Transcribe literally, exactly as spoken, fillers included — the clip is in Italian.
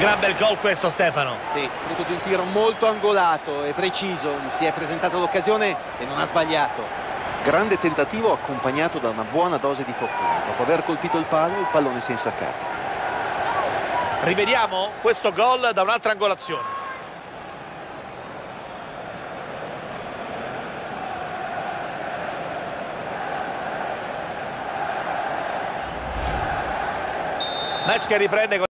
Gran bel gol questo, Stefano. Sì, frutto di un tiro molto angolato e preciso, gli si è presentata l'occasione e non ha sbagliato. Grande tentativo accompagnato da una buona dose di fortuna. Dopo aver colpito il palo, il pallone si è insaccato. Rivediamo questo gol da un'altra angolazione. Match che riprende con